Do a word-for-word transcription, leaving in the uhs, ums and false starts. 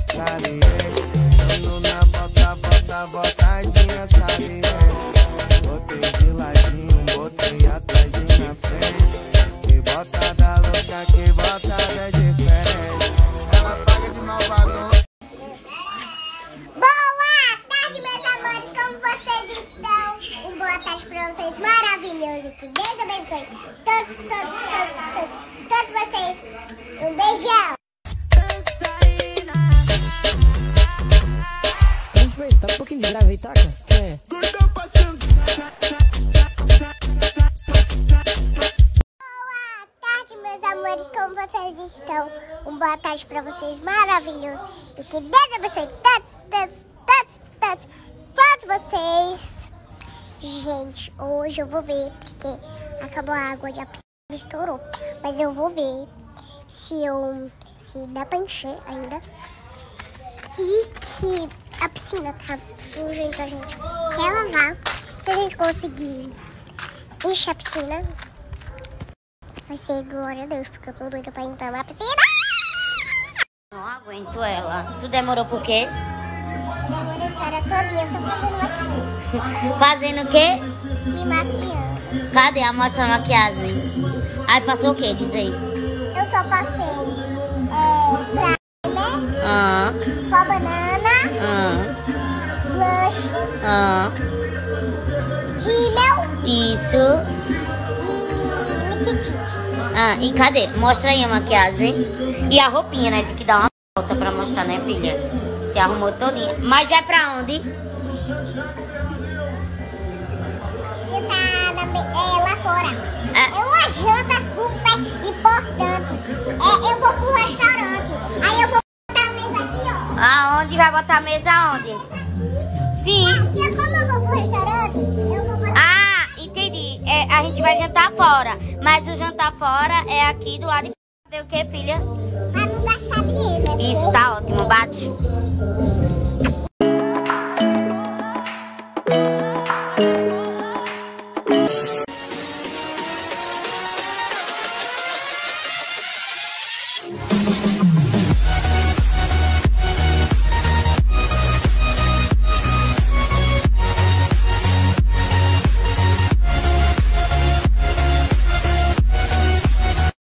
saliente. Dando na bota, bota, botadinha saliente. Botei de ladinho, botei atrás e na frente. Que botada louca, que botada diferente. Ela paga de malvador. Boa tarde, meus amores, como vocês estão? Um boa tarde pra vocês, maravilhoso. Que Deus abençoe todos, todos, todos, todos, todos vocês. Um beijão. Gente, tá um pouquinho de grave aí, taca? É. Boa tarde, meus amores, como vocês estão? Um boa tarde pra vocês, maravilhoso. E que Deus abençoe todos, todos, todos, todos, todos vocês. Gente, hoje eu vou ver, porque acabou a água e a piscina estourou. Mas eu vou ver se eu, se dá pra encher ainda. E que a piscina tá suja, então a gente quer lavar. Se a gente conseguir encher a piscina, vai ser glória a Deus, porque eu tô doida pra entrar na piscina. Não aguento ela. Tu demorou por quê? Demorou a história todinha só fazendo aqui. Fazendo o quê? Me maquiando. Cadê a mostra a maquiagem? Aí passou o quê? Diz aí. Eu só passei é, primer, Ah, pó banana, ah, blush, ah. rímel Isso. e lip tint. Ah, e cadê? Mostra aí a maquiagem. E a roupinha, né? Tem que dar uma volta pra mostrar, né, filha? Se arrumou todinha. Mas vai pra onde? Jantar na, é, lá fora. Ah. É uma janta super importante. É, eu vou pro restaurante. Aí eu vou botar a mesa aqui, ó. Aonde? Vai botar a mesa aonde? Sim. Aqui, como eu vou pro restaurante, eu vou botar. Ah, entendi. É, a gente vai jantar fora. Mas o jantar fora é aqui do lado de fora. O que, filha? Pra não gastar dinheiro, né? Isso, tá ótimo. Bate.